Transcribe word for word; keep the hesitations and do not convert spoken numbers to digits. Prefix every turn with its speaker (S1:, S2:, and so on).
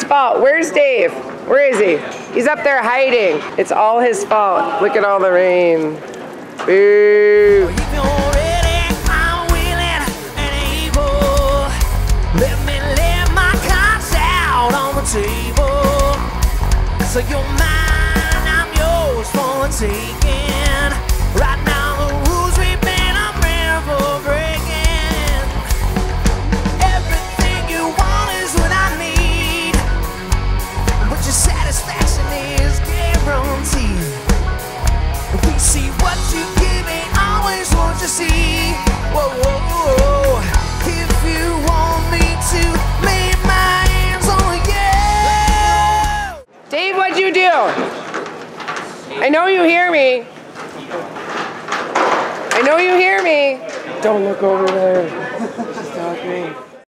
S1: Dave's fault. Where's Dave? Where is he? He's up there hiding. It's all his fault. Look at all the rain. Boo.
S2: So you're mine, I'm yours for the taking. Right now the rules we've been up for breaking. Everything you want is what I need, but your satisfaction is guaranteed. We see what you give me, always what you see. Whoa, whoa, whoa. If you want me to lay my hands on you.
S1: Dave, what'd you do? I know you hear me. I know you hear me. Don't look over there. She's talking.